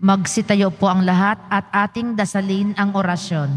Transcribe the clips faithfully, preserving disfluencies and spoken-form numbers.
Magsitayo po ang lahat at ating dasalin ang orasyon.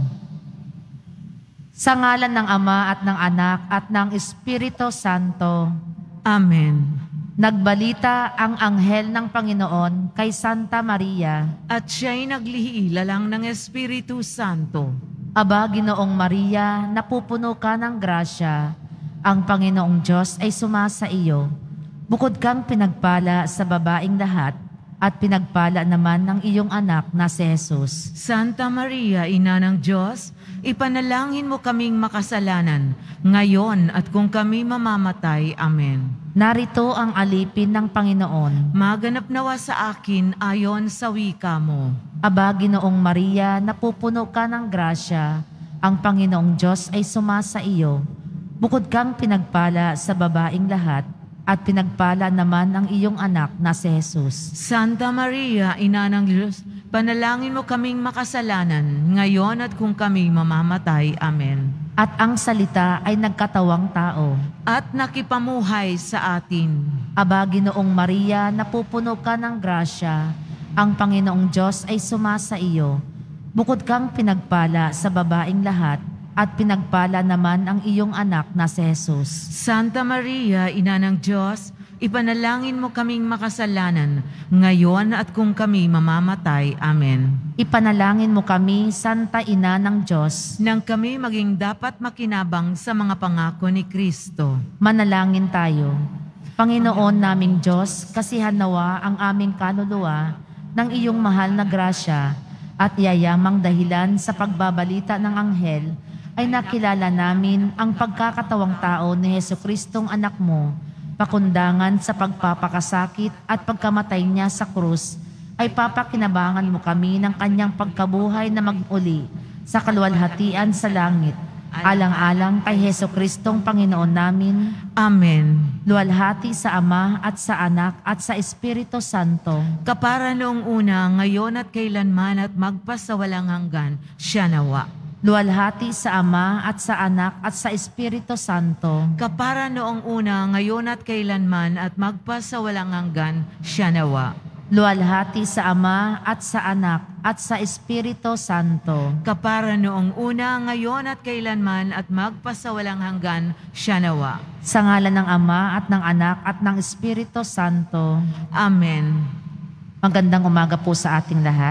Sa ngalan ng Ama at ng Anak at ng Espiritu Santo. Amen. Nagbalita ang anghel ng Panginoon kay Santa Maria. At siya'y naglihilalang ng Espiritu Santo. Aba, Ginoong Maria, napupuno ka ng grasya. Ang Panginoong Diyos ay sumasa iyo. Bukod kang pinagpala sa babaing lahat, at pinagpala naman ng iyong anak na si Jesus. Santa Maria, Ina ng Diyos, ipanalangin mo kaming makasalanan, ngayon at kung kami mamamatay. Amen. Narito ang alipin ng Panginoon. Maganap nawa sa akin ayon sa wika mo. Aba, Ginoong Maria, napupuno ka ng grasya. Ang Panginoong Diyos ay sumasa iyo. Bukod kang pinagpala sa babaing lahat, at pinagpala naman ang iyong anak na si Jesus. Santa Maria, Ina ng Diyos, panalangin mo kaming makasalanan, ngayon at kung kami mamamatay. Amen. At ang salita ay nagkatawang tao. At nakipamuhay sa atin. Aba, Ginoong Maria, napupuno ka ng grasya. Ang Panginoong Diyos ay sumasa iyo. Bukod kang pinagpala sa babaing lahat, at pinagpala naman ang iyong anak na si Jesus. Santa Maria, Ina ng Diyos, ipanalangin mo kaming makasalanan, ngayon at kung kami mamamatay. Amen. Ipanalangin mo kami, Santa Ina ng Diyos, nang kami maging dapat makinabang sa mga pangako ni Kristo. Manalangin tayo. Panginoon naming Diyos, kasihan nawa ang aming kaluluwa ng iyong mahal na grasya at yayamang dahilan sa pagbabalita ng anghel, ay nakilala namin ang pagkakatawang tao ni Jesucristong anak mo, pakundangan sa pagpapakasakit at pagkamatay niya sa krus, ay papakinabangan mo kami ng kanyang pagkabuhay na mag-uli sa kaluwalhatian sa langit, alang-alang kay Jesucristong Panginoon namin. Amen. Luwalhati sa Ama at sa Anak at sa Espiritu Santo. Kapara noong una, ngayon at kailanman at magpasawalang hanggan, siya nawa. Luwalhati sa Ama at sa Anak at sa Espiritu Santo. Kapara noong una, ngayon at kailanman at magpasawalang hanggan, siya nawa. Luwalhati sa Ama at sa Anak at sa Espiritu Santo. Kapara noong una, ngayon at kailanman at magpasawalang hanggan, siya nawa. Sa ngalan ng Ama at ng Anak at ng Espiritu Santo. Amen. Magandang umaga po sa ating lahat.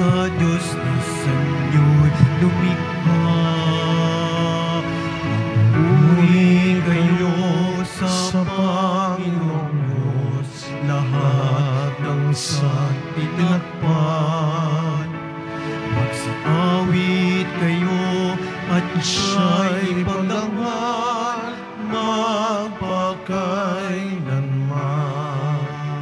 sa Diyos na sa inyo'y lumikha. Magpuri kayo sa Panginoong Diyos, lahat ng santi tinakpan. Magsaawit kayo at siya'y pagangal magpakailanman.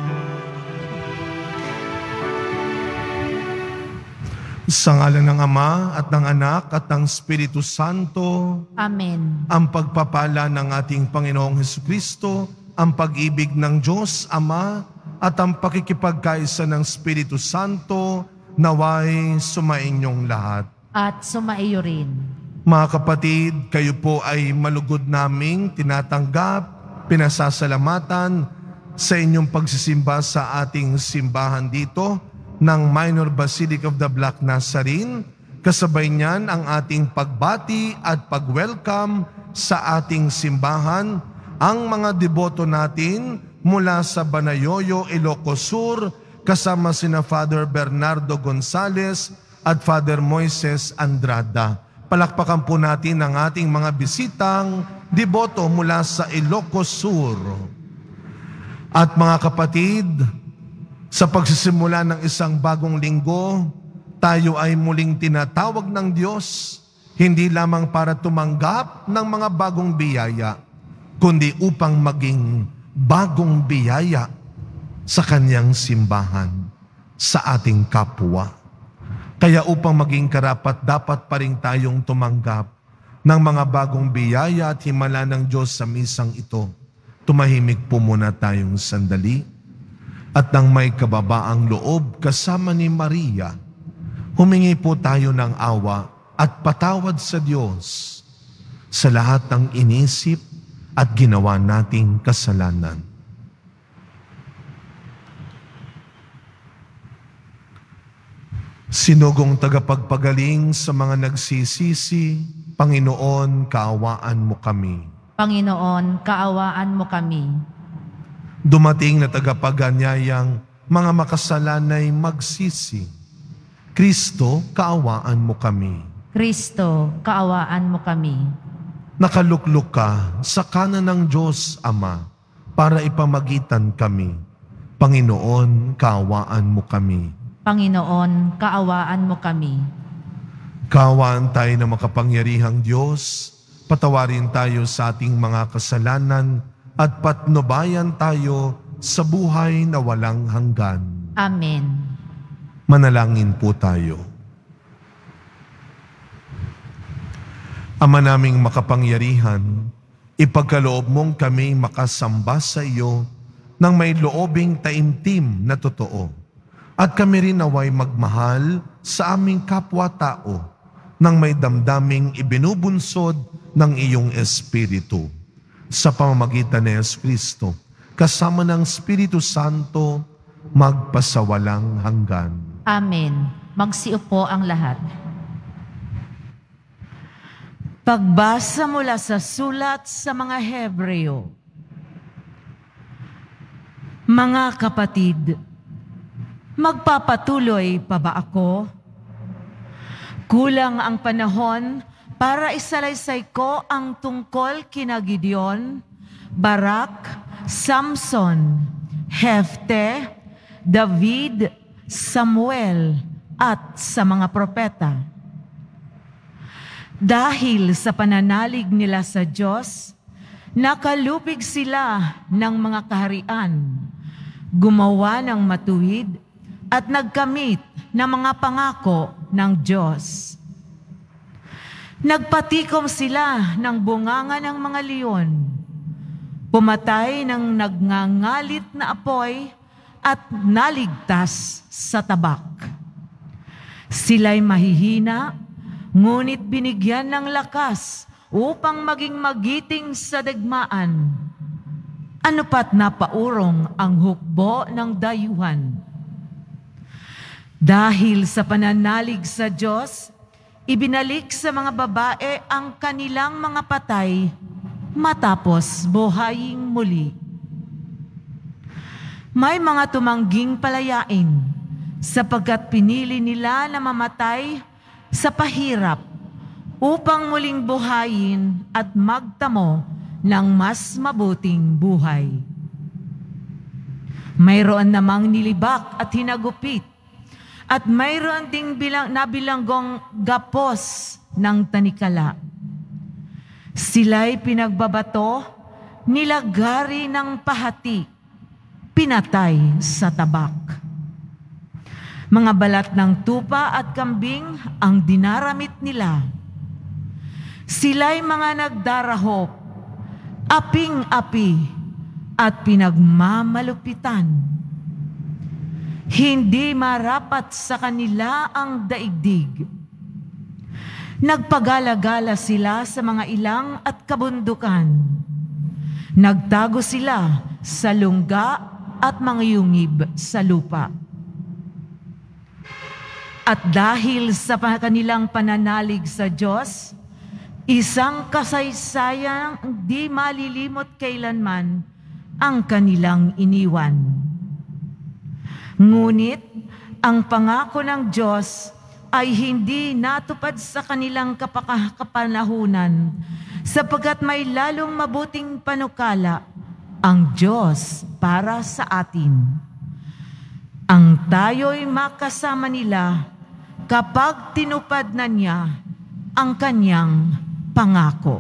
Sa ngalan ng Ama at ng Anak at ng Espiritu Santo. Amen. Ang pagpapala ng ating Panginoong Hesukristo, ang pag-ibig ng Diyos Ama at ang pakikipagkaisa ng Espiritu Santo naway sumainyong lahat. At sumaiyo rin. Mga kapatid, kayo po ay malugod naming tinatanggap, pinasasalamatan sa inyong pagsisimba sa ating simbahan dito ng Minor Basilica of the Black Nazarene. Kasabay niyan ang ating pagbati at pag-welcome sa ating simbahan ang mga deboto natin mula sa Banayoyo, Ilocos Sur, kasama sina Father Bernardo Gonzales at Father Moises Andrada. Palakpakan po natin ang ating mga bisitang deboto mula sa Ilocos Sur. At mga kapatid, sa pagsisimula ng isang bagong linggo, tayo ay muling tinatawag ng Diyos, hindi lamang para tumanggap ng mga bagong biyaya, kundi upang maging bagong biyaya sa Kanyang simbahan, sa ating kapwa. Kaya upang maging karapat, dapat pa rin tayong tumanggap ng mga bagong biyaya at himala ng Diyos sa misang ito. Tumahimik po muna tayong sandali. At nang may kababaang loob kasama ni Maria, humingi po tayo ng awa at patawad sa Diyos sa lahat ng inisip at ginawa nating kasalanan. Sinugong tagapagpagaling sa mga nagsisisi, Panginoon, kaawaan mo kami. Panginoon, kaawaan mo kami. Dumating na tagapaganyayang mga makasalanay magsisi. Kristo, kaawaan mo kami. Kristo, kaawaan mo kami. Nakaluklok ka sa kanan ng Diyos Ama para ipamagitan kami. Panginoon, kaawaan mo kami. Panginoon, kaawaan mo kami. Kaawaan tayo na makapangyarihang Diyos, patawarin tayo sa ating mga kasalanan at patnubayan tayo sa buhay na walang hanggan. Amen. Manalangin po tayo. Ama naming makapangyarihan, ipagkaloob mong kami makasamba sa iyo ng may loobing taimtim na totoo. At kami rin naway magmahal sa aming kapwa-tao nang may damdaming ibinubunsod ng iyong Espiritu. Sa pamamagitan ni Jesucristo, kasama ng Espiritu Santo, magpasawalang hanggan. Amen. Magsiupo ang lahat. Pagbasa mula sa sulat sa mga Hebreo. Mga kapatid, magpapatuloy pa ba ako? Kulang ang panahon para isalaysay ko ang tungkol kina Gideon, Barak, Samson, Hefte, David, Samuel, at sa mga propeta. Dahil sa pananalig nila sa Diyos, nakalupig sila ng mga kaharian, gumawa ng matuwid, at nagkamit ng mga pangako ng Diyos. Nagpatikom sila ng bunganga ng mga leon, pumatay ng nagngangalit na apoy at naligtas sa tabak. Sila'y mahihina, ngunit binigyan ng lakas upang maging magiting sa digmaan. Ano pat napaurong ang hukbo ng dayuhan. Dahil sa pananalig sa Diyos, ibinalik sa mga babae ang kanilang mga patay matapos buhaying muli. May mga tumangging palayain, sapagkat pinili nila na mamatay sa pahirap upang muling buhayin at magtamo ng mas mabuting buhay. Mayroon namang nilibak at hinagupit, at mayroon ding bilang, nabilanggong gapos ng tanikala. Sila'y pinagbabato, nilagari ng pahati, pinatay sa tabak. Mga balat ng tupa at kambing ang dinaramit nila. Sila'y mga nagdarahop, aping-api at pinagmamalupitan. Hindi marapat sa kanila ang daigdig. Nagpagala-gala sila sa mga ilang at kabundukan. Nagtago sila sa lungga at mga yungib sa lupa. At dahil sa kanilang pananalig sa Diyos, isang kasaysayang di malilimot kailanman ang kanilang iniwan. Ngunit ang pangako ng Diyos ay hindi natupad sa kanilang kapakapanahunan, sapagkat may lalong mabuting panukala ang Diyos para sa atin. Ang tayo'y makasama nila kapag tinupad na niya ang kanyang pangako.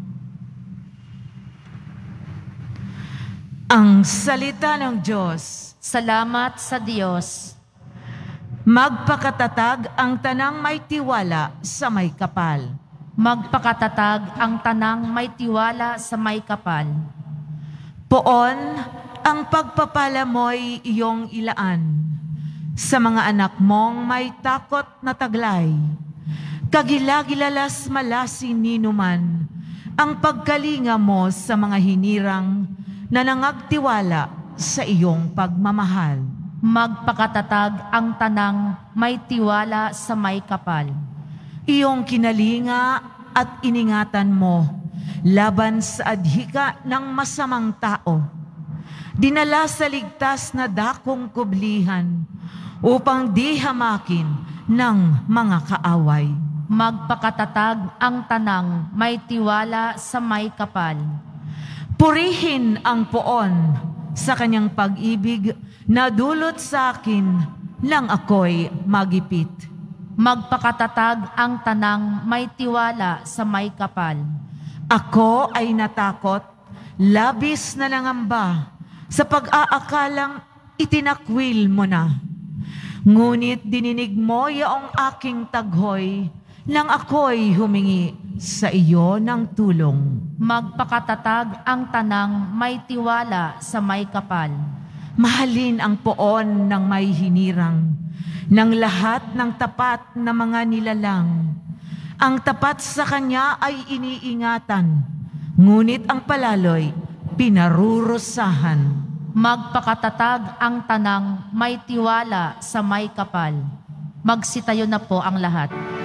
Ang salita ng Diyos. Salamat sa Diyos. Magpakatatag ang tanang may tiwala sa may kapal. Magpakatatag ang tanang may tiwala sa may kapal. Poon, ang pagpapala mo'y iyong ilaan sa mga anak mong may takot na taglay. Kagilagilalas malasin ninuman ang pagkalinga mo sa mga hinirang na nangagtiwala sa iyong pagmamahal. Magpakatatag ang tanang may tiwala sa may kapal. Iyong kinalinga at iningatan mo laban sa adhika ng masamang tao. Dinala sa ligtas na dakong kublihan upang di hamakin ng mga kaaway. Magpakatatag ang tanang may tiwala sa may kapal. Purihin ang poon sa kanyang pag-ibig na dulot sa akin nang ako'y magipit. Magpakatatag ang tanang may tiwala sa may kapal. Ako ay natakot, labis na nangamba, sa pag-aakalang itinakwil mo na. Ngunit dininig mo yaong aking taghoy nang ako'y humingi sa iyo ng tulong. Magpakatatag ang tanang may tiwala sa may kapal. Mahalin ang poon ng may hinirang, ng lahat ng tapat na mga nilalang. Ang tapat sa kanya ay iniingatan, ngunit ang palaloy pinarurusahan. Magpakatatag ang tanang may tiwala sa may kapal. Magsitayo na po ang lahat.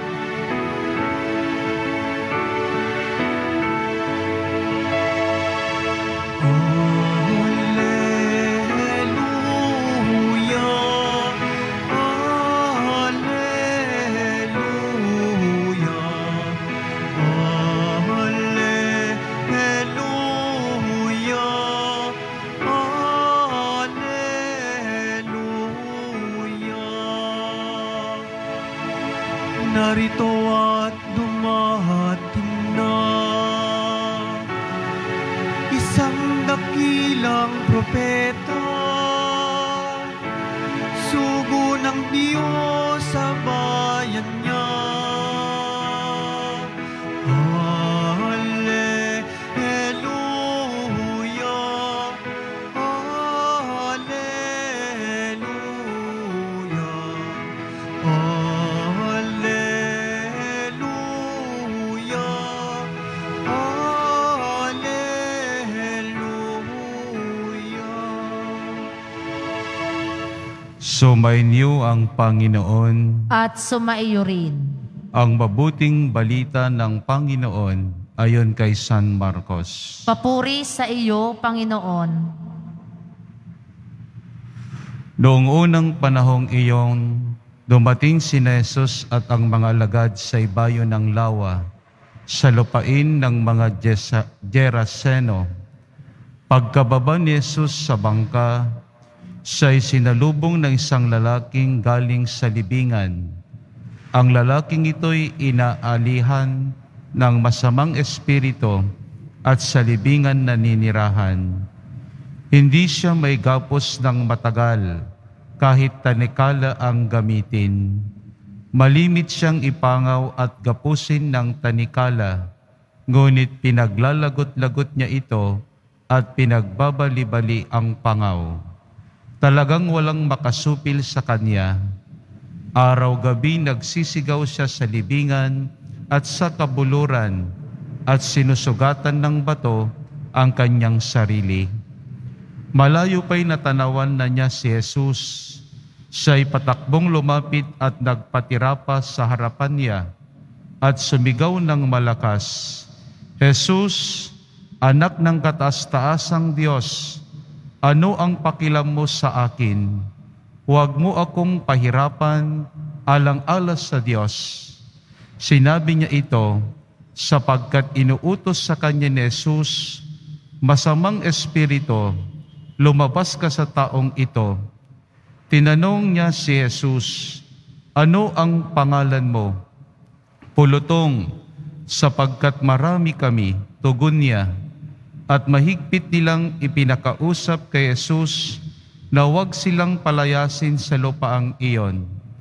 Narito at dumating na isang dakilang propeta, sugo ng Diyos sa bayan niya. Sumainyo ang Panginoon. At sumaiyo rin. Ang mabuting balita ng Panginoon ayon kay San Marcos. Papuri sa iyo, Panginoon. Noong unang panahong iyon, dumating si Jesus at ang mga alagad sa ibayo ng lawa, sa lupain ng mga Jesa- Geraseno. Pagkababa ni Jesus sa bangka, siya'y sinalubong ng isang lalaking galing sa libingan. Ang lalaking ito'y inaalihan ng masamang espiritu at sa libingan naninirahan. Hindi siya may gapos ng matagal, kahit tanikala ang gamitin. Malimit siyang ipangaw at gapusin ng tanikala, ngunit pinaglalagot-lagot niya ito at pinagbabali-bali ang pangaw. Talagang walang makasupil sa kanya. Araw-gabi nagsisigaw siya sa libingan at sa kabuluran at sinusugatan ng bato ang kanyang sarili. Malayo pa'y natanawan na niya si Jesus. Siya'y patakbong lumapit at nagpatirapa sa harapan niya at sumigaw ng malakas, "Jesus, anak ng kataas-taasang Diyos, ano ang pakialam mo sa akin? Huwag mo akong pahirapan alang-alas sa Diyos." Sinabi niya ito sapagkat inuutos sa kanya ni Jesus, "Masamang espiritu, lumabas ka sa taong ito." Tinanong niya si Jesus, "Ano ang pangalan mo?" "Pulutong, sapagkat marami kami," tugon niya. At mahigpit nilang ipinakausap kay Jesus na huwag silang palayasin sa lupaang iyon.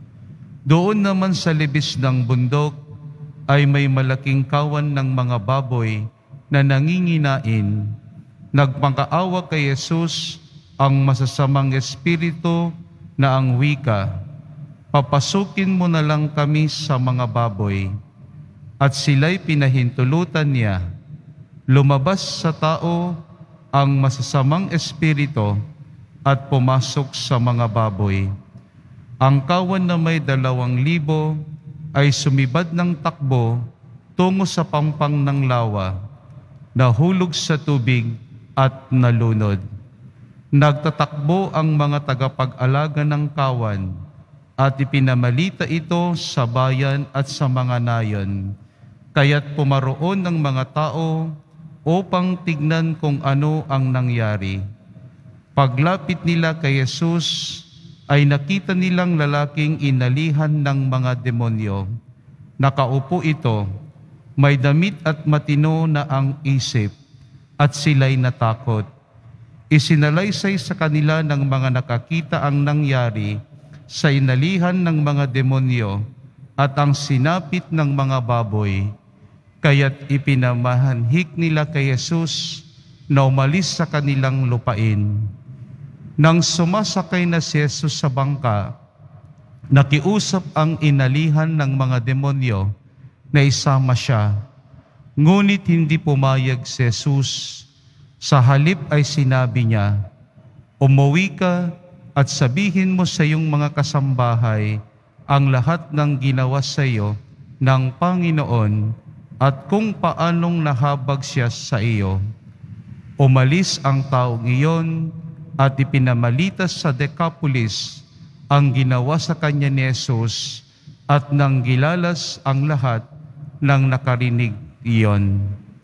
Doon naman sa libis ng bundok ay may malaking kawan ng mga baboy na nanginginain. Nagpangkaawa kay Jesus ang masasamang espiritu na ang wika, "Papasukin mo na lang kami sa mga baboy." At sila'y pinahintulutan niya. Lumabas sa tao ang masasamang espiritu at pumasok sa mga baboy. Ang kawan na may dalawang libo ay sumibad ng takbo tungo sa pampang ng lawa, nahulog sa tubig at nalunod. Nagtatakbo ang mga tagapag-alaga ng kawan at ipinamalita ito sa bayan at sa mga nayon. Kaya't pumaroon ng mga tao upang tignan kung ano ang nangyari. Paglapit nila kay Jesus, ay nakita nilang lalaking inalihan ng mga demonyo. Nakaupo ito, may damit at matino na ang isip, at sila'y natakot. Isinalaysay sa kanila ng mga nakakita ang nangyari sa inalihan ng mga demonyo at ang sinapit ng mga baboy. Kaya't ipinamahanhik nila kay Jesus na umalis sa kanilang lupain. Nang sumasakay na si Jesus sa bangka, nakiusap ang inalihan ng mga demonyo na isama siya. Ngunit hindi pumayag si Jesus. Sa halip ay sinabi niya, "Umuwi ka at sabihin mo sa iyong mga kasambahay ang lahat ng ginawa sa iyo ng Panginoon at kung paanong nahabag siya sa iyo." Umalis ang taong iyon at ipinamalita sa Decapolis ang ginawa sa kanya ni Jesus at nang gilalas ang lahat ng nakarinig iyon.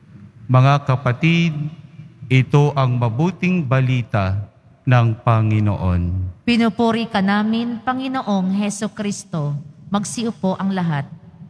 Mga kapatid, ito ang mabuting balita ng Panginoon. Pinupuri ka namin, Panginoong Heso Kristo. Magsiupo ang lahat.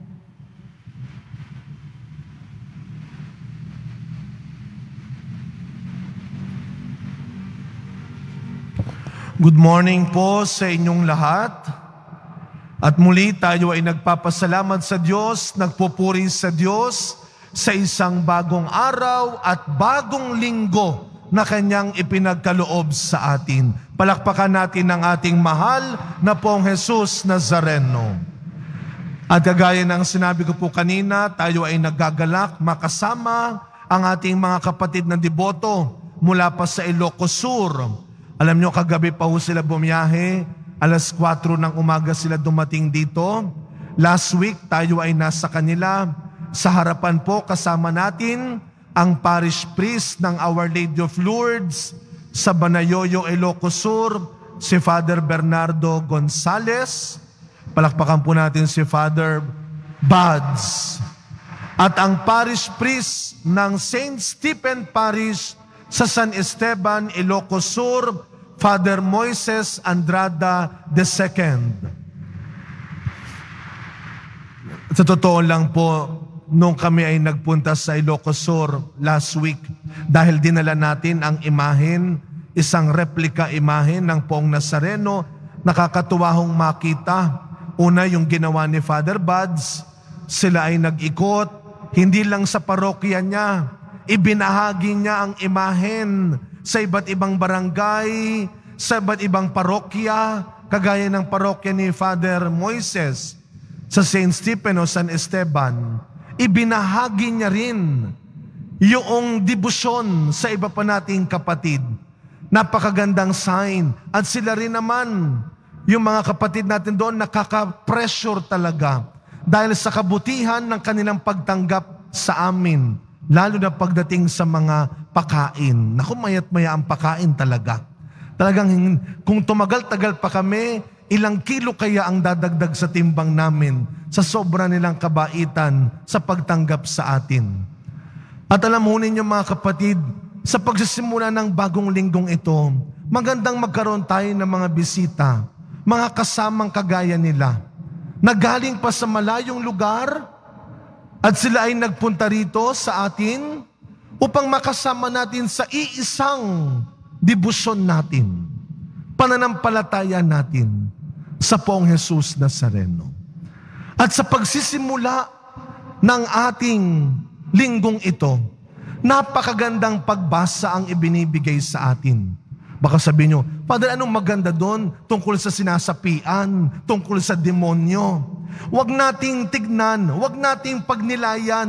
Good morning po sa inyong lahat. At muli tayo ay nagpapasalamat sa Diyos, nagpupuri sa Diyos sa isang bagong araw at bagong linggo na Kanyang ipinagkaloob sa atin. Palakpakan natin ang ating mahal na pong Jesus Nazareno. At kagaya ng sinabi ko po kanina, tayo ay nagagalak makasama ang ating mga kapatid na deboto mula pa sa Ilocos Sur. Alam nyo, kagabi pa ho sila bumiyahe, alas kwatro ng umaga sila dumating dito. Last week, tayo ay nasa kanila. Sa harapan po, kasama natin ang parish priest ng Our Lady of Lourdes sa Banayoyo, Ilocos Sur, si Father Bernardo Gonzales. Palakpakan po natin si Father Buds. At ang parish priest ng Saint Stephen Parish sa San Esteban, Ilocos Sur, Father Moises Andrada the Second. Sa totoo lang po, nung kami ay nagpunta sa Ilocos Sur last week, dahil dinala natin ang imahen, isang replika imahen ng Poong Nazareno, nakakatuwa hong makita. Una, yung ginawa ni Father Buds, sila ay nag-ikot, hindi lang sa parokya niya, ibinahagi niya ang imahen sa iba't ibang barangay, sa iba't ibang parokya, kagaya ng parokya ni Father Moises sa Saint Stephen o San Esteban. Ibinahagi niya rin yung debosyon sa iba pa nating kapatid. Napakagandang sign. At sila rin naman, yung mga kapatid natin doon, nakaka-pressure talaga dahil sa kabutihan ng kanilang pagtanggap sa amin, lalo na pagdating sa mga pakain. Naku, mayat maya ang pakain talaga. Talagang kung tumagal-tagal pa kami, ilang kilo kaya ang dadagdag sa timbang namin sa sobra nilang kabaitan sa pagtanggap sa atin. At alam mo ninyo mga kapatid, sa pagsisimula ng bagong linggong ito, magandang magkaroon tayo ng mga bisita, mga kasamang kagaya nila, na galing pa sa malayong lugar at sila ay nagpunta rito sa atin upang makasama natin sa iisang debosyon natin, pananampalataya natin sa Poong Jesus Nazareno. At sa pagsisimula ng ating linggong ito, napakagandang pagbasa ang ibinibigay sa atin. Baka sabihin nyo, Father, anong maganda doon tungkol sa sinasapian, tungkol sa demonyo? Huwag nating tignan, huwag nating pagnilayan.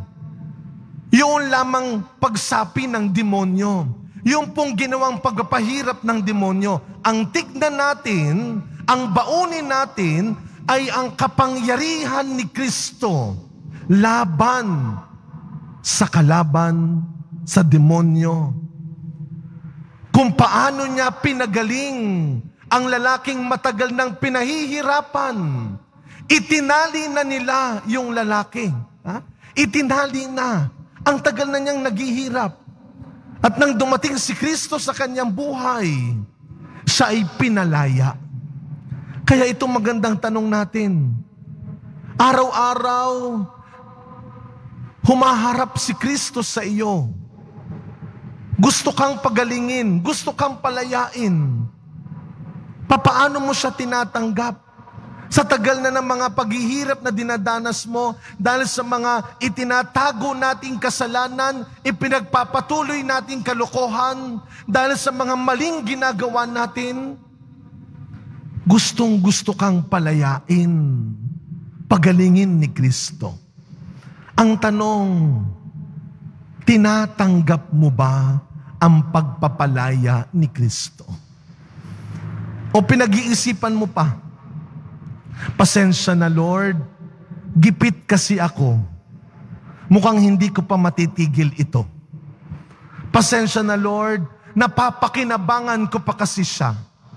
Yun lamang pagsapi ng demonyo. Yung pong ginawang pagpapahirap ng demonyo. Ang tignan natin, ang baunin natin, ay ang kapangyarihan ni Kristo laban sa kalaban sa demonyo. Kung paano niya pinagaling ang lalaking matagal nang pinahihirapan. Itinali na nila yung lalaki. Ha? Itinali na. Ang tagal na niyang naghihirap. At nang dumating si Kristo sa kanyang buhay, siya ay pinalaya. Kaya itong magandang tanong natin, araw-araw, humaharap si Kristo sa iyo. Gusto kang pagalingin, gusto kang palayain. Papaano mo siya tinatanggap? Sa tagal na ng mga paghihirap na dinadanas mo, dahil sa mga itinatago nating kasalanan, ipinagpapatuloy nating kalokohan, dahil sa mga maling ginagawa natin, gustong gusto kang palayain, pagalingin ni Kristo. Ang tanong, tinatanggap mo ba ang pagpapalaya ni Kristo? O pinag-iisipan mo pa, pasensya na Lord, gipit kasi ako. Mukhang hindi ko pa matitigil ito. Pasensya na Lord, napapakinabangan ko pa kasi siya.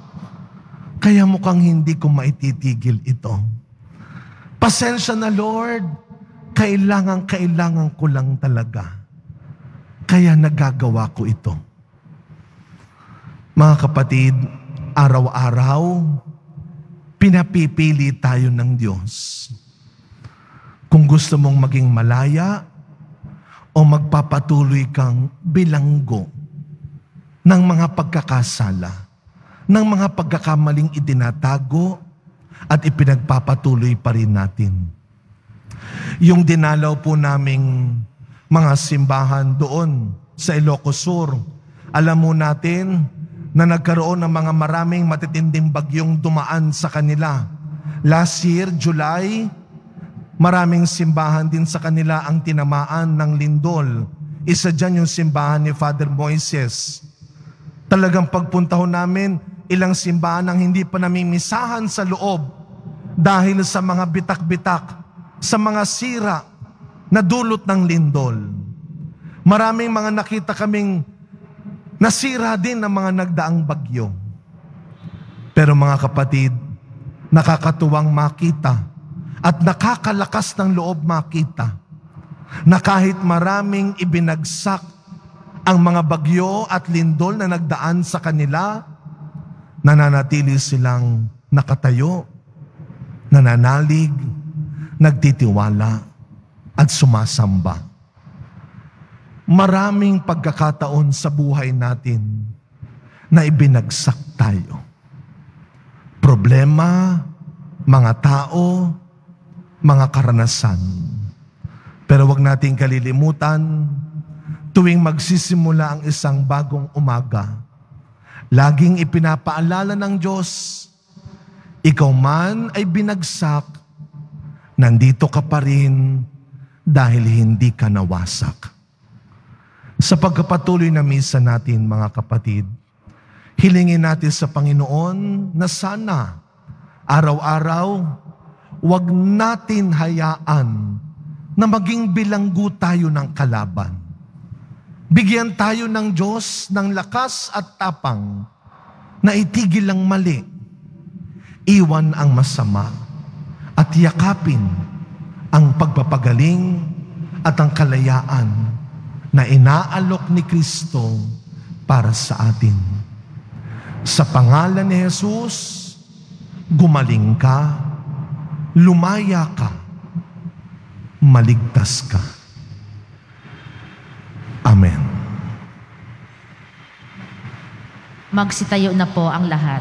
Kaya mukhang hindi ko maititigil ito. Pasensya na Lord, kailangan, kailangan ko lang talaga. Kaya nagagawa ko ito. Mga kapatid, araw-araw, pinapipili tayo ng Diyos. Kung gusto mong maging malaya o magpapatuloy kang bilanggo ng mga pagkakasala, ng mga pagkakamaling itinatago at ipinagpapatuloy pa rin natin. Yung dinalaw po naming mga simbahan doon sa Ilocos Sur, alam mo natin na nagkaroon ng mga maraming matitinding bagyong dumaan sa kanila. Last year, July, maraming simbahan din sa kanila ang tinamaan ng lindol. Isa dyan yung simbahan ni Father Moises. Talagang pagpunta ho namin, ilang simbahan ang hindi pa namimisahan sa loob dahil sa mga bitak-bitak, sa mga sira na dulot ng lindol. Maraming mga nakita kaming nasira din ng mga nagdaang bagyo. Pero mga kapatid, nakakatuwang makita at nakakalakas ng loob makita na kahit maraming ibinagsak ang mga bagyo at lindol na nagdaan sa kanila, nananatili silang nakatayo, nananalig, nagtitiwala at sumasamba. Maraming pagkakataon sa buhay natin na ibinagsak tayo. Problema, mga tao, mga karanasan. Pero wag nating kalilimutan, tuwing magsisimula ang isang bagong umaga, laging ipinapaalala ng Diyos, ikaw man ay binagsak, nandito ka pa rin dahil hindi ka nawasak. Sa pagkapatuloy na misa natin, mga kapatid, hilingin natin sa Panginoon na sana araw-araw wag natin hayaan na maging bilanggo tayo ng kalaban. Bigyan tayo ng Diyos ng lakas at tapang na itigil ang mali, iwan ang masama, at yakapin ang pagpapagaling at ang kalayaan na inaalok ni Kristo para sa atin. Sa pangalan ni Jesus, gumaling ka, lumaya ka, maligtas ka. Amen. Magsitayo na po ang lahat.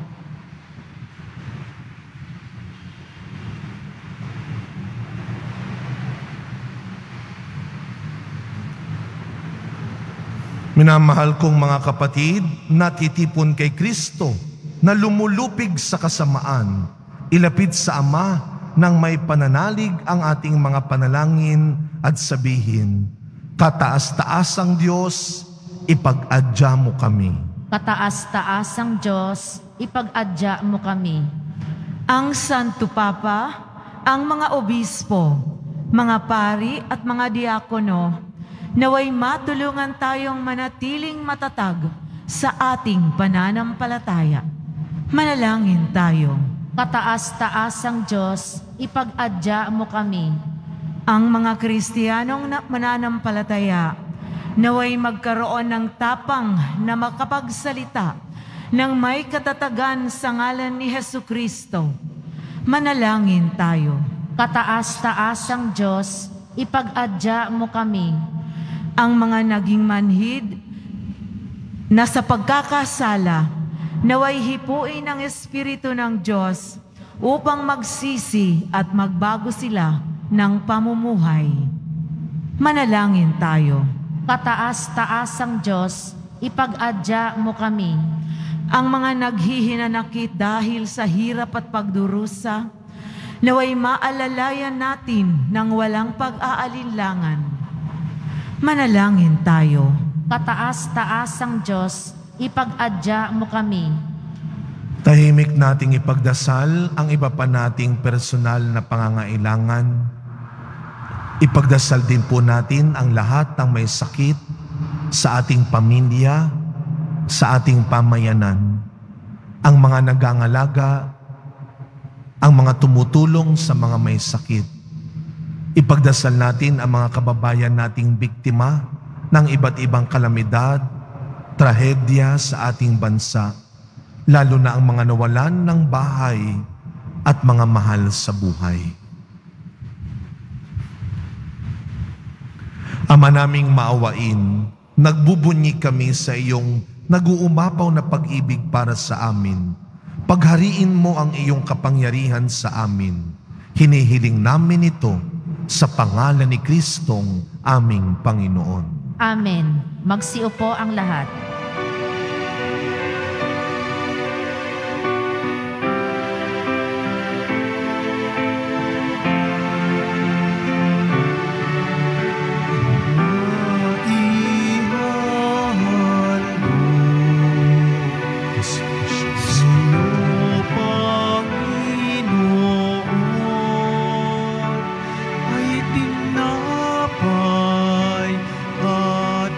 Minamahal kong mga kapatid, natitipon kay Kristo na lumulupig sa kasamaan, ilapit sa Ama nang may pananalig ang ating mga panalangin at sabihin, kataas-taasang Diyos, ipag-adya mo kami. Kataas-taasang Diyos, ipag-adya mo kami. Ang Santo Papa, ang mga obispo, mga pari at mga diakono, naway matulungan tayong manatiling matatag sa ating pananampalataya. Manalangin tayo. Kataas-taasang Diyos, ipag-adya mo kami. Ang mga Kristiyanong na- mananampalataya, naway magkaroon ng tapang na makapagsalita ng may katatagan sa ngalan ni Hesukristo. Manalangin tayo. Kataas-taasang Diyos, ipag-adya mo kami. Ang mga naging manhid na sa pagkakasala, naway hipuin ng Espiritu ng Diyos upang magsisi at magbago sila ng pamumuhay. Manalangin tayo. Kataas-taasang Diyos, ipag-adya mo kami. Ang mga naghihinanakit dahil sa hirap at pagdurusa, naway maalalayan natin ng walang pag-aalinlangan. Manalangin tayo. Kataas-taasang Diyos, ipag-adya mo kami. Tahimik nating ipagdasal ang iba pa nating personal na pangangailangan. Ipagdasal din po natin ang lahat ng may sakit sa ating pamilya, sa ating pamayanan, ang mga nagangalaga, ang mga tumutulong sa mga may sakit. Ipagdasal natin ang mga kababayan nating biktima ng iba't ibang kalamidad, trahedya sa ating bansa, lalo na ang mga nawalan ng bahay at mga mahal sa buhay. Ama naming maawain, nagbubunyi kami sa iyong nag-uumapaw na pag-ibig para sa amin. Paghariin mo ang iyong kapangyarihan sa amin. Hinihiling namin ito sa pangalan ni Kristong aming Panginoon. Amen. Magsiupo ang lahat.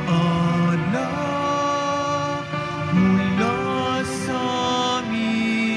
Mula sa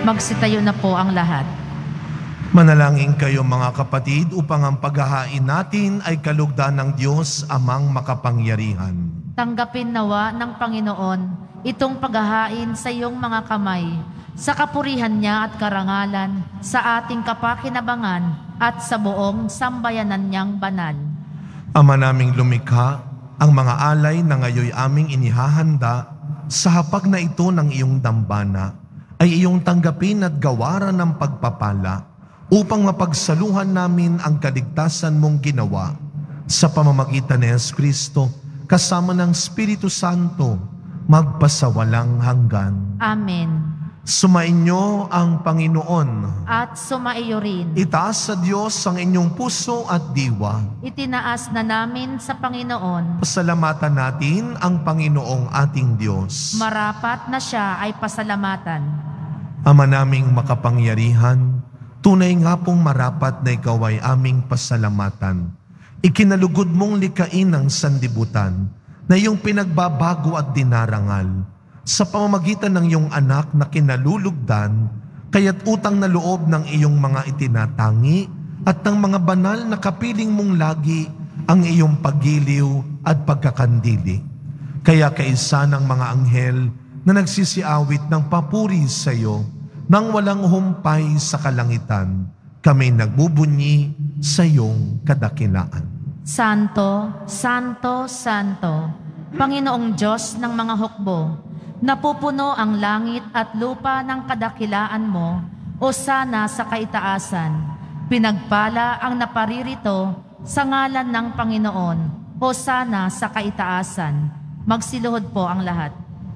Magsitayo na po ang lahat. Manalangin kayo mga kapatid upang ang paghahain natin ay kalugdan ng Diyos amang makapangyarihan. Tanggapin nawa ng Panginoon itong paghahain sa iyong mga kamay, sa kapurihan niya at karangalan, sa ating kapakinabangan at sa buong sambayanan niyang banal. Ama naming lumikha, ang mga alay na ngayoy aming inihahanda sa hapag na ito ng iyong dambana ay iyong tanggapin at gawaran ng pagpapala upang mapagsaluhan namin ang kaligtasan mong ginawa sa pamamagitan ni Yesu Kristo kasama ng Espiritu Santo magpasawalang hanggan. Amen. Sumainyo ang Panginoon. At sumaiyo rin. Itaas sa Diyos ang inyong puso at diwa. Itinaas na namin sa Panginoon. Pasalamatan natin ang Panginoong ating Diyos. Marapat na siya ay pasalamatan. Ama naming makapangyarihan, tunay nga pong marapat na ikaw ay aming pasalamatan. Ikinalugod mong likain ang sandibutan na iyong pinagbabago at dinarangal sa pamamagitan ng iyong anak na kinalulugdan, kaya't utang na loob ng iyong mga itinatangi at ng mga banal na kapiling mong lagi ang iyong paggiliw at pagkakandili. Kaya kaisa ng mga anghel na nagsisiawit ng papuri sa iyo, nang walang humpay sa kalangitan, kami nagbubunyi sa iyong kadakilaan. Santo, Santo, Santo, Panginoong Diyos ng mga hukbo, napupuno ang langit at lupa ng kadakilaan mo, o sana sa kaitaasan. Pinagpala ang naparirito sa ngalan ng Panginoon, o sana sa kaitaasan. Magsiluhod po ang lahat.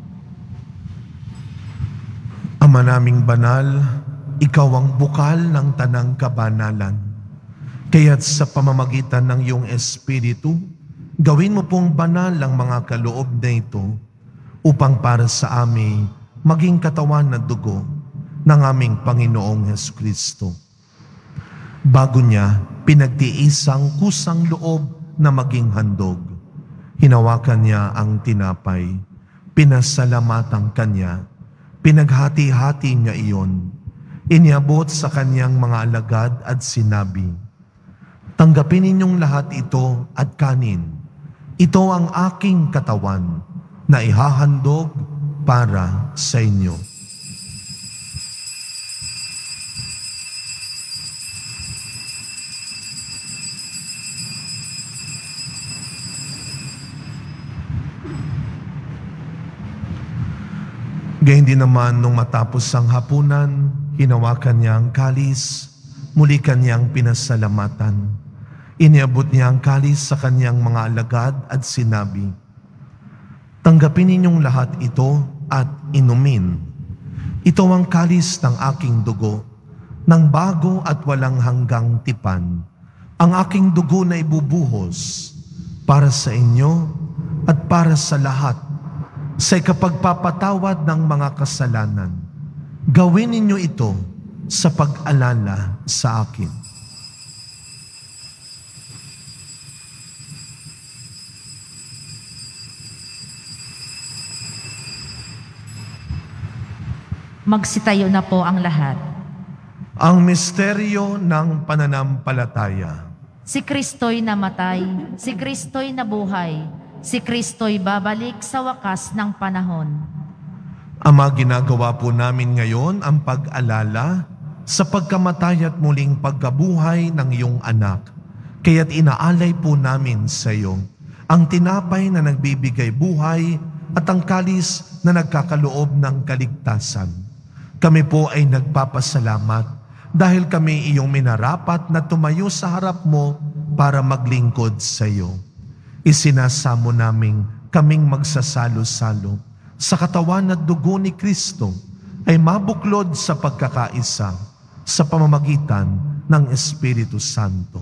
Ama naming banal, ikaw ang bukal ng tanang kabanalan. Kaya't sa pamamagitan ng iyong Espiritu, gawin mo pong banal ang mga kaloob na ito upang para sa amin maging katawan na dugo ng aming Panginoong Hesus Kristo. Bago niya, pinagtiisang kusang loob na maging handog. Hinawakan niya ang tinapay, pinasalamatan kanya, pinaghati-hati niya iyon, iniabot sa kanyang mga alagad at sinabi, "Tanggapin ninyong lahat ito at kanin. Ito ang aking katawan na ihahandog para sa inyo." Gayun din naman nung matapos ang hapunan, hinawakan niya ang kalis, muli kanyang pinasalamatan. Iniabot niya ang kalis sa kanyang mga alagad at sinabi, "Tanggapin ninyong lahat ito at inumin. Ito ang kalis ng aking dugo, ng bago at walang hanggang tipan, ang aking dugo na ibubuhos para sa inyo at para sa lahat sa ikapagpapatawad ng mga kasalanan. Gawin ninyo ito sa pag-alala sa akin." Magsitayo na po ang lahat. Ang misteryo ng pananampalataya. Si Kristo'y namatay, si Kristo'y nabuhay, si Kristo'y babalik sa wakas ng panahon. Ama, ginagawa po namin ngayon ang pag-alala sa pagkamatay at muling pagkabuhay ng iyong anak. Kaya't inaalay po namin sa iyo ang tinapay na nagbibigay buhay at ang kalis na nagkakaloob ng kaligtasan. Kami po ay nagpapasalamat dahil kami iyong minarapat na tumayo sa harap mo para maglingkod sa iyo. Isinasamo namin kaming magsasalo-salo sa katawan at dugo ni Kristo ay mabuklod sa pagkakaisa sa pamamagitan ng Espiritu Santo.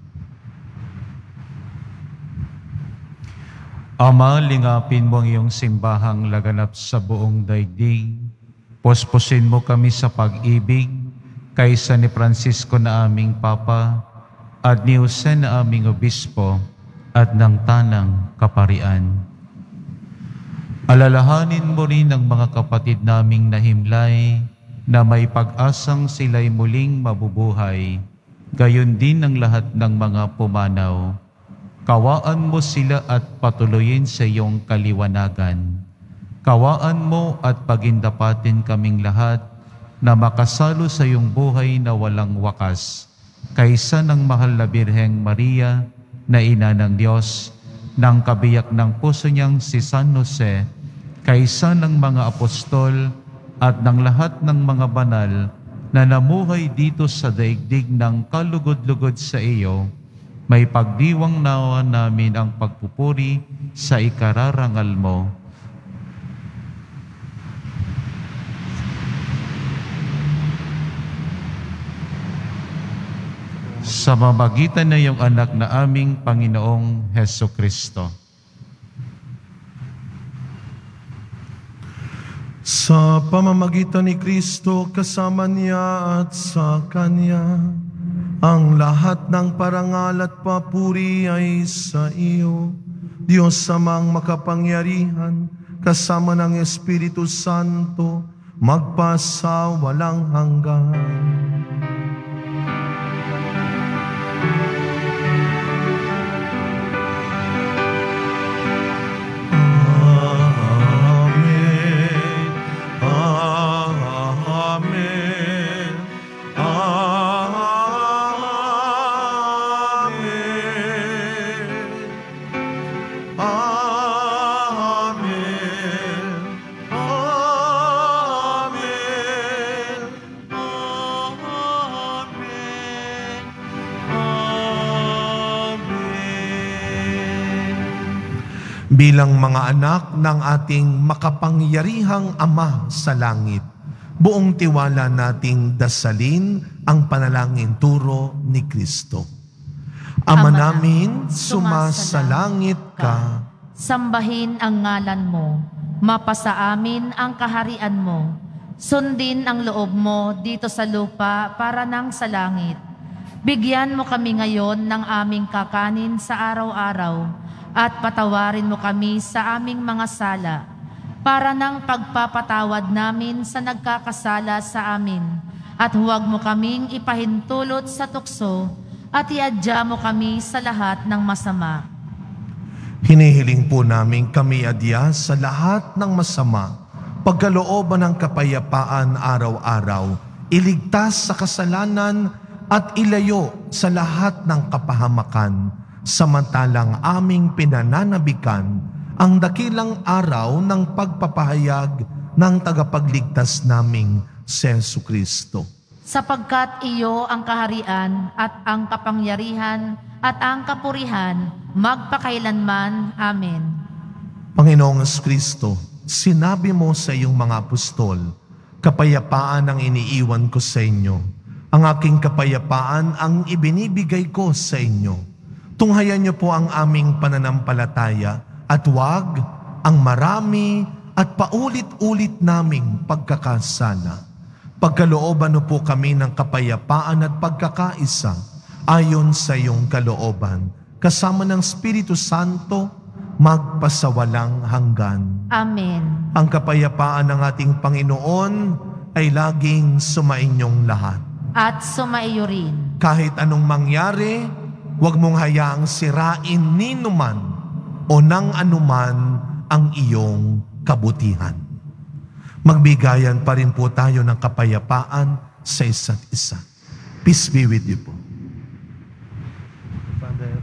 Ama, lingapin mo ang iyong simbahang laganap sa buong daigdig. Posposin mo kami sa pag-ibig kaysa ni Francisco na aming Papa at ni Jose na aming Obispo at ng Tanang Kaparian. Alalahanin mo rin ang mga kapatid naming nahimlay na may pag-asang sila'y muling mabubuhay, gayon din ang lahat ng mga pumanaw. Kawaan mo sila at patuloyin sa iyong kaliwanagan. Kawaan mo at pagindapatin kaming lahat na makasalo sa iyong buhay na walang wakas, kaysa ng mahal na Birheng Maria na Ina ng Diyos, ng kabiyak ng puso niyang si San Jose, kaysa ng mga apostol at ng lahat ng mga banal na namuhay dito sa daigdig ng kalugod-lugod sa iyo, may pagdiwang nawa namin ang pagpupuri sa ikararangal mo. Sa mamagitan na iyong anak na aming Panginoong Heso Kristo. Sa pamamagitan ni Kristo, kasama niya at sa Kanya, ang lahat ng parangal at papuri ay sa iyo, Diyos Amang makapangyarihan, kasama ng Espiritu Santo, magpasa walang hanggan. Bilang mga anak ng ating makapangyarihang Ama sa langit, buong tiwala nating dasalin ang panalangin turo ni Kristo. Ama namin, sumasalangit ka. Sambahin ang ngalan mo. Mapasa amin ang kaharian mo. Sundin ang loob mo dito sa lupa para nang sa langit. Bigyan mo kami ngayon ng aming kakanin sa araw-araw, at patawarin mo kami sa aming mga sala, para nang pagpapatawad namin sa nagkakasala sa amin. At huwag mo kaming ipahintulot sa tukso, at iadya mo kami sa lahat ng masama. Hinihiling po namin kami adya sa lahat ng masama, pagkalooban ng kapayapaan araw-araw, iligtas sa kasalanan at ilayo sa lahat ng kapahamakan, samantalang aming pinananabikan ang dakilang araw ng pagpapahayag ng tagapagligtas naming si Jesucristo. Sapagkat iyo ang kaharian at ang kapangyarihan at ang kapurihan magpakailanman. Amen. Panginoong Kristo, sinabi mo sa iyong mga apostol, kapayapaan ang iniiwan ko sa inyo. Ang aking kapayapaan ang ibinibigay ko sa inyo. Tunghayan niyo po ang aming pananampalataya at huwag ang marami at paulit-ulit naming pagkakasala. Pagkalooban niyo po kami ng kapayapaan at pagkakaisa ayon sa iyong kalooban, kasama ng Espiritu Santo, magpasawalang hanggan. Amen. Ang kapayapaan ng ating Panginoon ay laging sumainyong lahat. At sumaiyo rin. Kahit anong mangyari, huwag mong hayaang sirain ni numan o ng anuman ang iyong kabutihan. Magbigayan pa rin po tayo ng kapayapaan sa isa't isa. Peace be with you po. Father.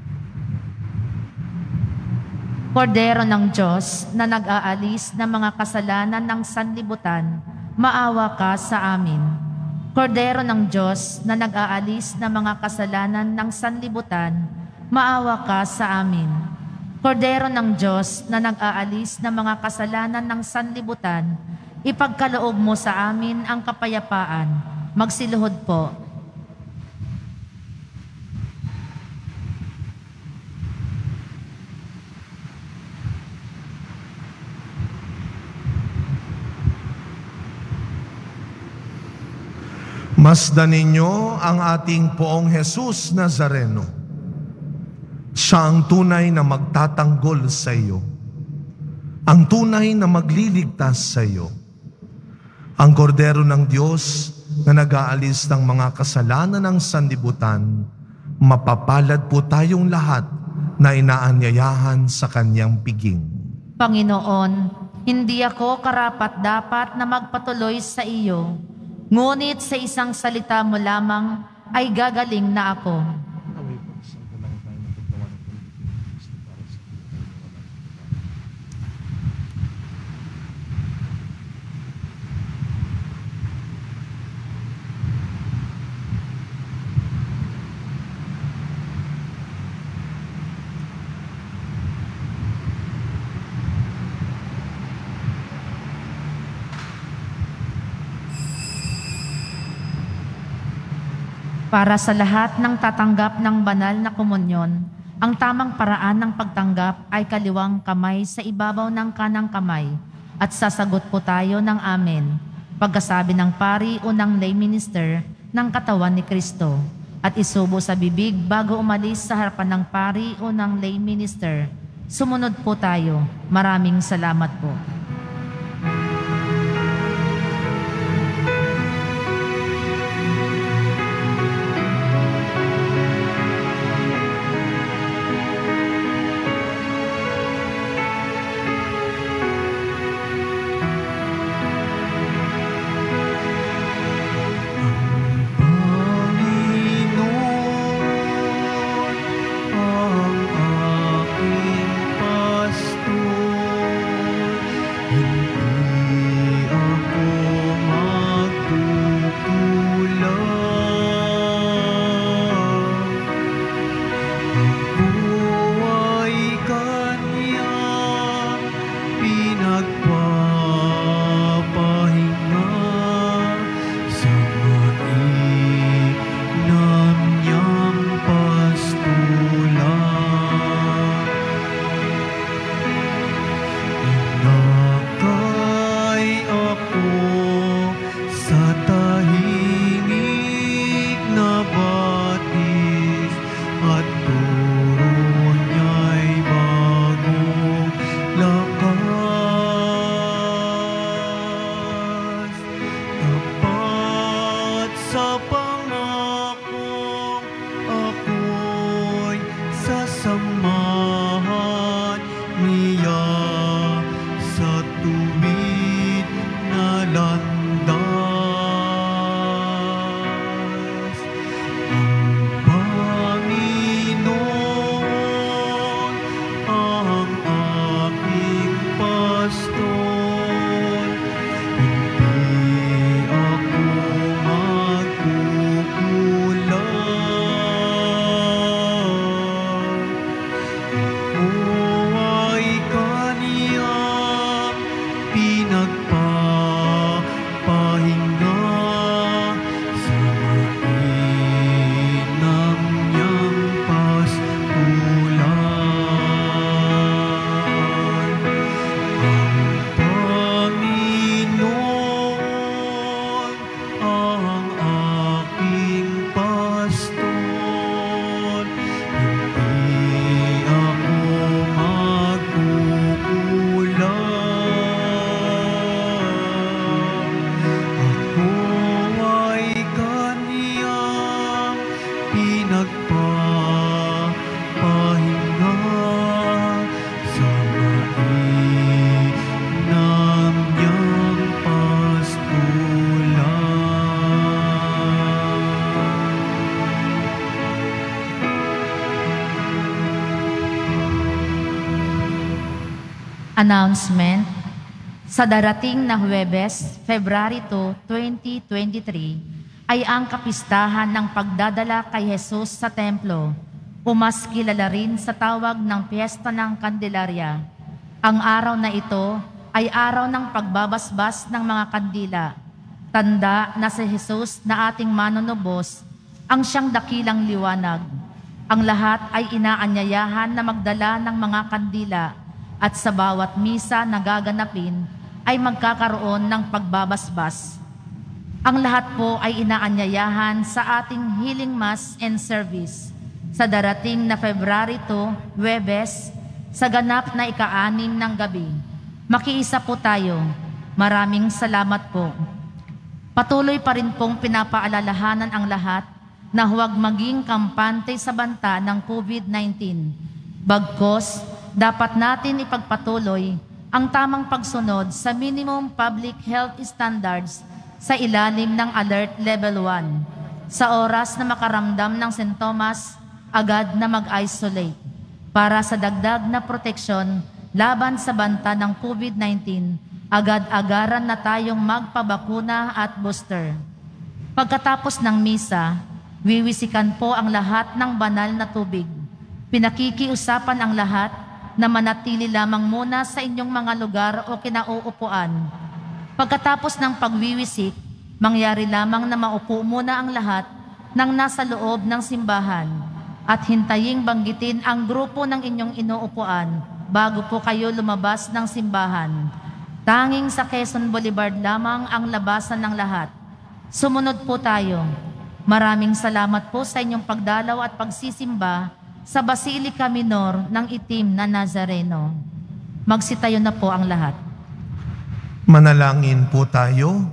Kordero ng Diyos na nag-aalis ng mga kasalanan ng sanlibutan, maawa ka sa amin. Kordero ng Diyos na nag-aalis ng mga kasalanan ng sanlibutan, maawa ka sa amin. Kordero ng Diyos na nag-aalis ng mga kasalanan ng sanlibutan, ipagkaloob mo sa amin ang kapayapaan. Magsiluhod po. Masdan ninyo ang ating Poong Jesus Nazareno. Siya ang tunay na magtatanggol sa iyo, ang tunay na magliligtas sa iyo. ang kordero ng Diyos na nag-aalis ng mga kasalanan ng sanlibutan, mapapalad po tayong lahat na inaanyayahan sa kanyang piging. Panginoon, hindi ako karapat-dapat na magpatuloy sa iyo, ngunit sa isang salita mo lamang ay gagaling na ako. Para sa lahat ng tatanggap ng banal na komunyon, ang tamang paraan ng pagtanggap ay kaliwang kamay sa ibabaw ng kanang kamay at sasagot po tayo ng amen. Pagkasabi ng pari o ng lay minister ng katawan ni Kristo at isubo sa bibig bago umalis sa harapan ng pari o ng lay minister. Sumunod po tayo. Maraming salamat po. Announcement. Sa darating na Huwebes, February two, twenty twenty-three, ay ang kapistahan ng pagdadala kay Jesus sa templo, o mas kilala rin sa tawag ng Piyesta ng Kandelarya. Ang araw na ito ay araw ng pagbabasbas ng mga kandila, tanda na si Jesus na ating manunubos, ang siyang dakilang liwanag. Ang lahat ay inaanyayahan na magdala ng mga kandila, at sa bawat misa na gaganapin ay magkakaroon ng pagbabasbas. Ang lahat po ay inaanyayahan sa ating healing mass and service sa darating na February two, Huwebes, sa ganap na ika-anim ng gabi. Makiisa po tayo. Maraming salamat po. Patuloy pa rin pong pinapaalalahanan ang lahat na huwag maging kampante sa banta ng COVID nineteen. Bagkos, dapat natin ipagpatuloy ang tamang pagsunod sa minimum public health standards sa ilalim ng Alert Level one. Sa oras na makaramdam ng sintomas, agad na mag-isolate para sa dagdag na proteksyon laban sa banta ng COVID nineteen. Agad-agaran na tayong magpabakuna at booster. Pagkatapos ng misa, wiwisikan po ang lahat ng banal na tubig. Pinakikiusapan ang lahat na manatili lamang muna sa inyong mga lugar o kinauupuan. Pagkatapos ng pagwiwisik, mangyari lamang na maupo muna ang lahat ng nasa loob ng simbahan at hintaying banggitin ang grupo ng inyong inuupuan bago po kayo lumabas ng simbahan. Tanging sa Quezon Boulevard lamang ang labasan ng lahat. Sumunod po tayo. Maraming salamat po sa inyong pagdalaw at pagsisimba sa Basilica Minor ng Itim na Nazareno. Magsitayo na po ang lahat. Manalangin po tayo.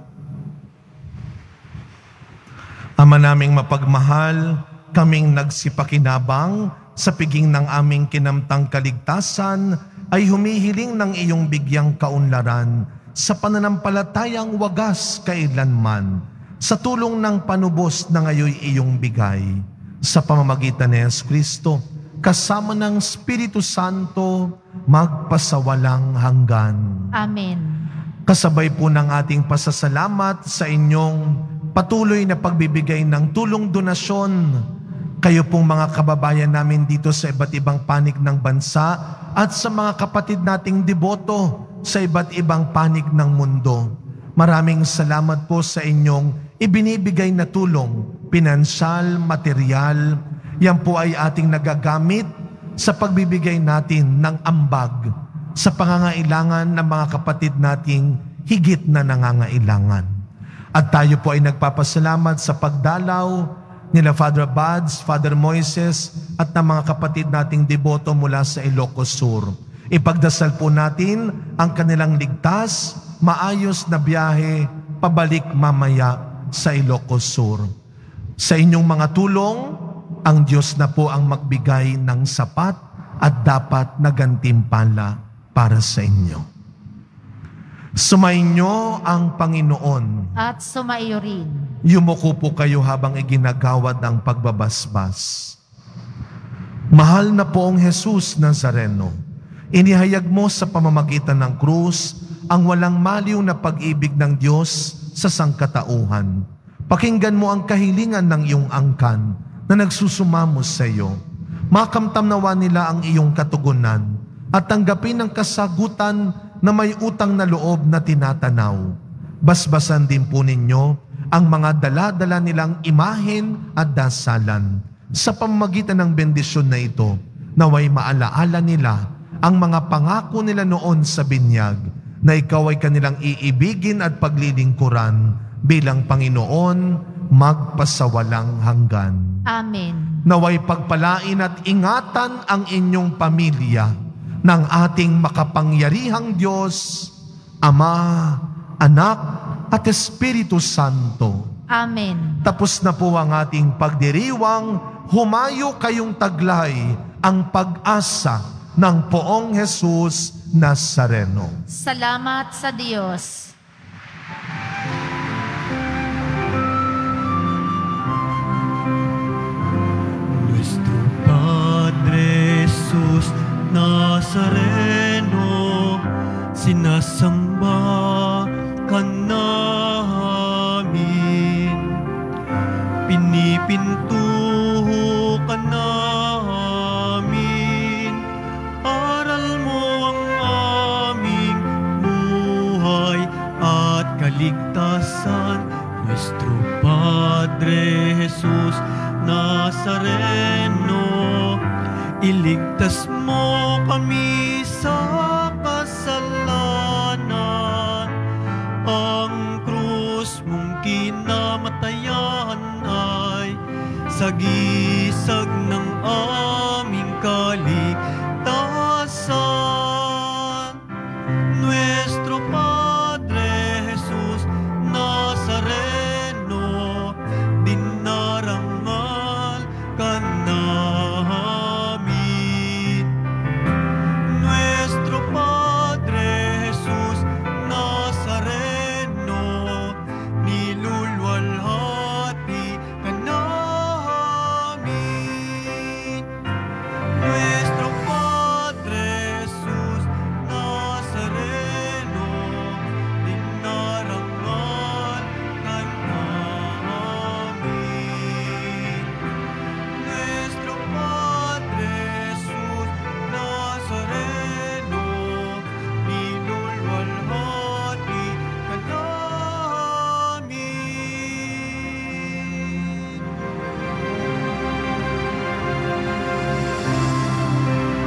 Ama naming mapagmahal, kaming nagsipakinabang sa piging ng aming kinamtang kaligtasan, ay humihiling ng iyong bigyang kaunlaran sa pananampalatayang wagas kailanman, sa tulong ng panubos na ngayoy iyong bigay, sa pamamagitan ni Yesu Kristo, kasama ng Espiritu Santo, magpasawalang hanggan. Amen. Kasabay po ng ating pasasalamat sa inyong patuloy na pagbibigay ng tulong donasyon, kayo pong mga kababayan namin dito sa iba't ibang panig ng bansa at sa mga kapatid nating deboto sa iba't ibang panig ng mundo. Maraming salamat po sa inyong ibinibigay na tulong, pinansyal, material. Yan po ay ating nagagamit sa pagbibigay natin ng ambag sa pangangailangan ng mga kapatid nating higit na nangangailangan. At tayo po ay nagpapasalamat sa pagdalaw nila Father Buds, Father Moises at ng mga kapatid nating deboto mula sa Ilocos Sur. Ipagdasal po natin ang kanilang ligtas, maayos na biyahe pabalik mamaya sa Ilocos Sur. Sa inyong mga tulong, ang Diyos na po ang magbigay ng sapat at dapat na gantimpala para sa inyo. Sumainyo ang Panginoon. At sumaiyo rin. Yumuko po kayo habang iginagawad ang pagbabasbas. Mahal na poong Jesus Nazareno, inihayag mo sa pamamagitan ng krus ang walang maliw na pag-ibig ng Diyos sa sangkatauhan. Pakinggan mo ang kahilingan ng iyong angkan na nagsusumamo sa iyo. Makamtam nawa nila ang iyong katugunan at tanggapin ang kasagutan na may utang na loob na tinatanaw. Basbasan din po ninyo ang mga dala-dala nilang imahen at dasalan. Sa pamamagitan ng bendisyon na ito, naway maalaala nila ang mga pangako nila noon sa binyag, na ikaw ay kanilang iibigin at paglilingkuran bilang Panginoon magpasawalang hanggan. Amen. Naway pagpalain at ingatan ang inyong pamilya ng ating makapangyarihang Diyos, Ama, Anak, at Espiritu Santo. Amen. Tapos na po ang ating pagdiriwang, humayo kayong taglay ang pag-asa ng poong Jesus Nazareno. Salamat sa Diyos. Nuestro Padre Jesus Nazareno, sinasamba ka namin, pinipintuho ka namin, aral mo ang aming buhay at kaligtasan. Nuestro Padre Jesus Nazareno, iligtas mo kami sa kasalanan. Ang krus mong kinamatayan ay sagip